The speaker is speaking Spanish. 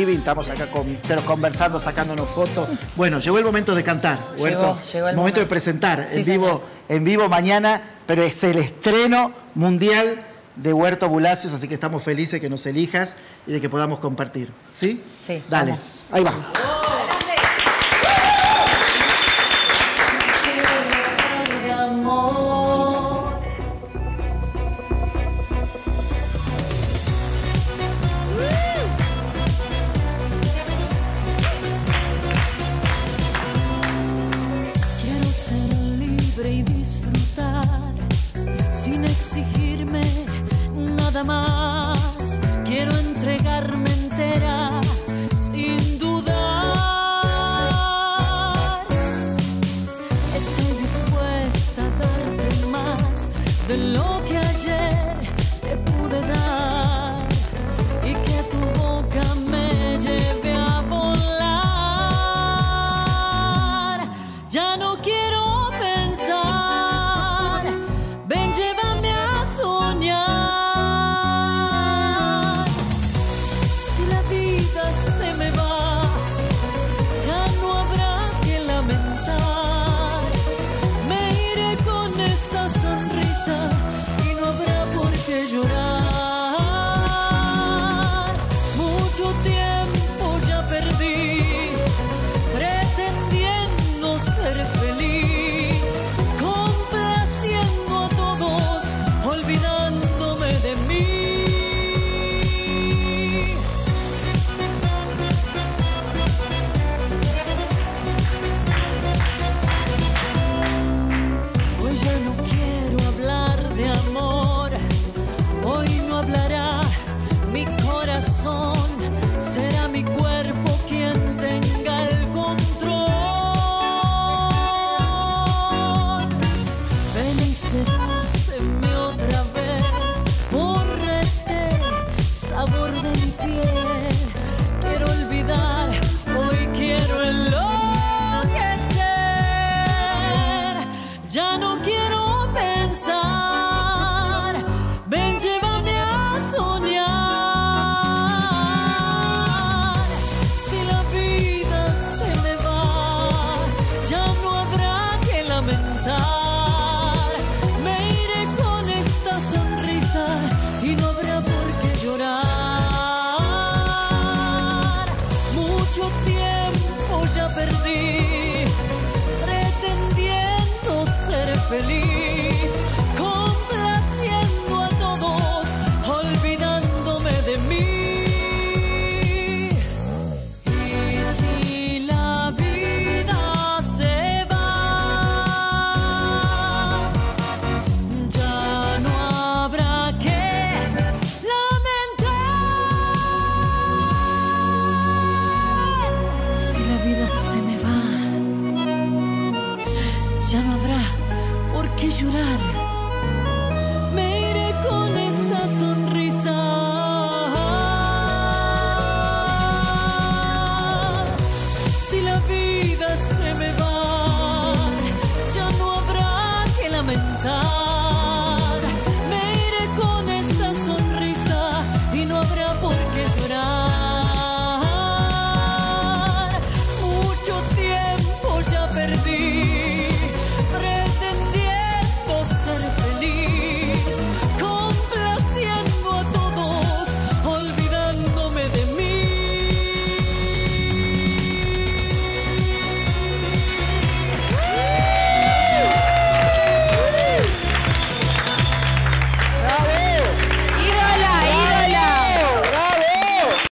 living, estamos acá pero conversando, sacándonos fotos. Bueno, llegó el momento de cantar, Huerto. Llegó el momento de presentar sí, en vivo mañana, pero es el estreno mundial de Huerto Bulacios, así que estamos felices que nos elijas y de que podamos compartir. ¿Sí? Sí. Dale, vamos. Ahí vamos. Quiero ser libre y disfrutar sin exigirme nada más. Quiero entregarme entera sin dudar. Estoy dispuesta a darte más de lo que ayer te pude dar y que tu boca me lleve a volar. Ya no quiero pensar, ven, llévame a soñar. Si la vida se me va, ya no habrá que lamentar. Me iré con esta sonrisa y no habrá por qué llorar. Mucho tiempo ya perdí pretendiendo ser feliz, complaciendo a todos, olvidándome de mí. Hoy ya no quiero hablar de amor, hoy no hablará mi corazón, será mi cuerpo quien tenga el control. Ven y sedúceme otra vez, borra este sabor de mi piel. Quiero olvidar, hoy quiero enloquecer. Ya no quiero pensar, ven, llévame a soñar. Si la vida se me va, ya no habrá que lamentar. Me iré con esta sonrisa y no habrá por qué llorar. Mucho tiempo ya perdí pretendiendo ser feliz,